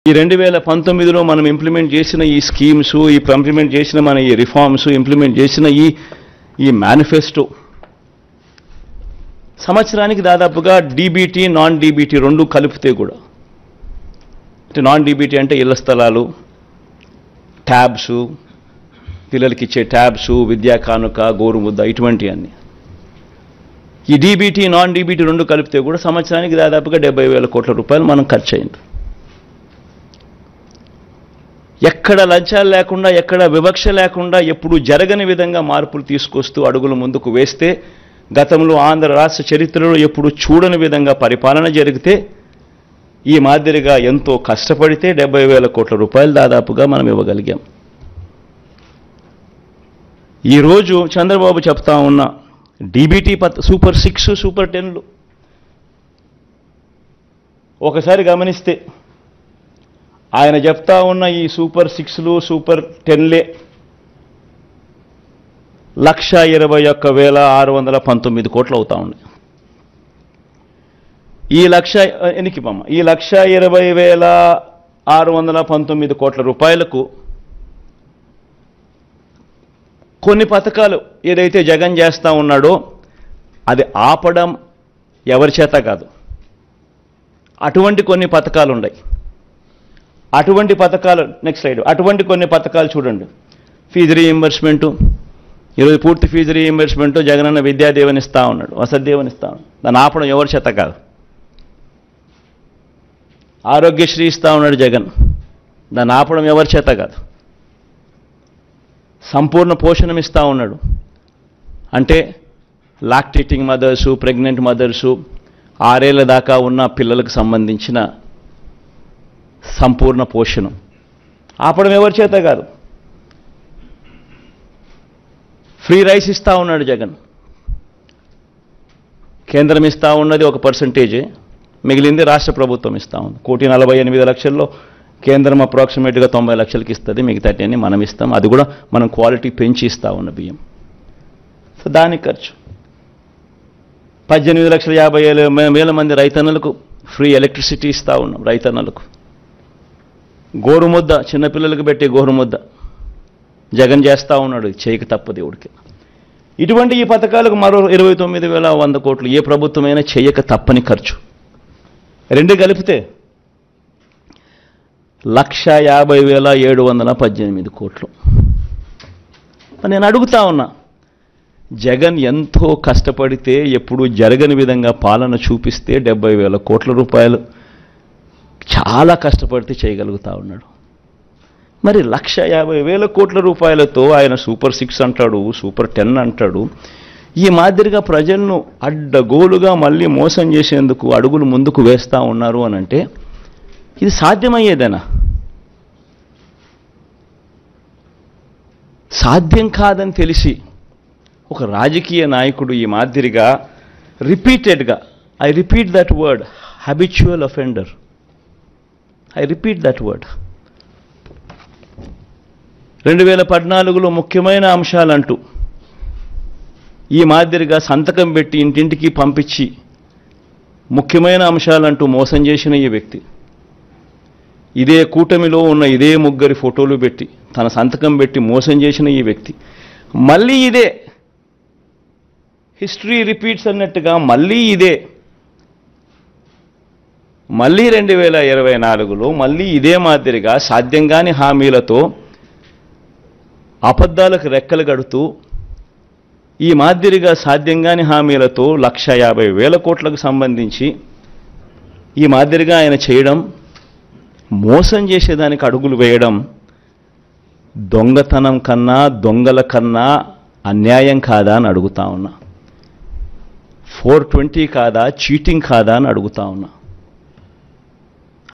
ఈ 2019లో మనం ఇంప్లిమెంట్ చేసిన ఈ స్కీమ్స్, ఇంప్లిమెంట్ చేసిన మన ఈ రిఫార్మ్స్, ఇంప్లిమెంట్ చేసిన ఈ మేనిఫెస్టో సంవత్సరానికి దాదాపుగా డీబీటీ, నాన్ డీబీటీ రెండు కలిపితే కూడా, అంటే నాన్ డీబీటీ అంటే ఇళ్ల స్థలాలు, ట్యాబ్స్, పిల్లలకి ఇచ్చే ట్యాబ్స్, విద్యా కానుక, గోరుముద్ద, ఇటువంటివన్నీ. ఈ డీబీటీ, నాన్ డీబీటీ రెండు కలిపితే కూడా సంవత్సరానికి దాదాపుగా 70,000 కోట్ల రూపాయలు మనం ఖర్చు అయింది. ఎక్కడ లంచాలు లేకుండా, ఎక్కడ వివక్ష లేకుండా, ఎప్పుడు జరగని విధంగా మార్పులు తీసుకొస్తూ అడుగులు ముందుకు వేస్తే, గతంలో ఆంధ్ర రాష్ట్ర చరిత్రలో ఎప్పుడు చూడని విధంగా పరిపాలన జరిగితే, ఈ మాదిరిగా ఎంతో కష్టపడితే 70,000 కోట్ల రూపాయలు దాదాపుగా మనం ఇవ్వగలిగాం. ఈరోజు చంద్రబాబు చెప్తా ఉన్న డీబీటీ సూపర్ 6, సూపర్ 10లు ఒకసారి గమనిస్తే, ఆయన చెప్తా ఉన్న ఈ సూపర్ 6లు, సూపర్ 10లే 1,21,619 కోట్లు అవుతా ఉన్నాయి. ఈ 1,20,619 కోట్ల రూపాయలకు కొన్ని పథకాలు ఏదైతే జగన్ చేస్తూ ఉన్నాడో అది ఆపడం ఎవరి చేత కాదు. అటువంటి కొన్ని పథకాలు ఉన్నాయి. అటువంటి పథకాలు, నెక్స్ట్ స్లైడ్, అటువంటి కొన్ని పథకాలు చూడండి. ఫీజు రీయింబర్స్మెంటు, ఈరోజు పూర్తి ఫీజు రీయింబర్స్మెంటు జగనన్న విద్యాదేవని ఇస్తూ ఉన్నాడు, వసతిదేవని ఇస్తా ఉన్నాడు. దాన్ని ఆపడం ఎవరి చేత కాదు. ఆరోగ్యశ్రీ ఇస్తూ ఉన్నాడు జగన్, దాన్ని ఆపడం ఎవరి చేత కాదు. సంపూర్ణ పోషణం ఇస్తూ ఉన్నాడు, అంటే లాక్టేటింగ్ మదర్సు, ప్రెగ్నెంట్ మదర్సు, 6 ఏళ్ల దాకా ఉన్న పిల్లలకు సంబంధించిన సంపూర్ణ పోషణం ఆపడం ఎవరి చేత కాదు. ఫ్రీ రైస్ ఇస్తూ ఉన్నాడు జగన్. కేంద్రం ఇస్తూ ఉన్నది ఒక పర్సంటేజే, మిగిలింది రాష్ట్ర ప్రభుత్వం ఇస్తూ ఉంది. 1,48,00,000లో కేంద్రం అప్రాక్సిమేట్గా 90 లక్షలకి ఇస్తుంది, మిగతాన్ని మనం ఇస్తాం. అది కూడా మనం క్వాలిటీ పెంచి ఇస్తూ ఉన్న బియ్యం. సో దానికి ఖర్చు 18,50,000 మంది రైతన్నలకు ఫ్రీ ఎలక్ట్రిసిటీ ఇస్తూ ఉన్నాం. రైతన్నలకు గోరుముద్ద, చిన్నపిల్లలకు పెట్టే గోరుముద్ద జగన్ చేస్తూ ఉన్నాడు, చేయక తప్పదు దేవుడికి. ఇటువంటి ఈ పథకాలకు మరో 29,100 కోట్లు ఏ ప్రభుత్వమైనా చేయక తప్పని ఖర్చు. రెండు కలిపితే 1,50,718 కోట్లు. నేను అడుగుతా ఉన్నా, జగన్ ఎంతో కష్టపడితే, ఎప్పుడు జరగని విధంగా పాలన చూపిస్తే 70,000 కోట్ల రూపాయలు చాలా కష్టపడితే చేయగలుగుతా ఉన్నాడు. మరి 1,50,000 కోట్ల రూపాయలతో ఆయన సూపర్ 6 అంటాడు, సూపర్ 10 అంటాడు. ఈ మాదిరిగా ప్రజలను అడ్డగోలుగా మళ్ళీ మోసం చేసేందుకు అడుగులు ముందుకు వేస్తూ ఉన్నారు అని అంటే ఇది సాధ్యమయ్యేదేనా? సాధ్యం కాదని తెలిసి ఒక రాజకీయ నాయకుడు ఈ మాదిరిగా రిపీటెడ్గా, I repeat that word, habitual offender, I repeat that word, 2014లో ముఖ్యమైన అంశాలంటూ ఈ మాదిరిగా సంతకం పెట్టి ఇంటింటికి పంపించి ముఖ్యమైన అంశాలంటూ మోసం చేసిన ఈ వ్యక్తి, ఇదే కూటమిలో ఉన్న ఇదే ముగ్గురి ఫోటోలు పెట్టి తన సంతకం పెట్టి మోసం చేసిన ఈ వ్యక్తి మళ్ళీ ఇదే హిస్టరీ రిపీట్స్ అన్నట్టుగా మళ్ళీ 2024లో మళ్ళీ ఇదే మాదిరిగా సాధ్యం కాని హామీలతో అబద్ధాలకు రెక్కలు కడుతూ ఈ మాదిరిగా సాధ్యం కాని హామీలతో 1,50,000 కోట్లకు సంబంధించి ఈ మాదిరిగా ఆయన చేయడం, మోసం చేసేదానికి అడుగులు వేయడం దొంగతనం కన్నా, దొంగల కన్నా అన్యాయం కాదా అని అడుగుతా ఉన్నా. 420 కాదా, చీటింగ్ కాదా అని అడుగుతా ఉన్నా.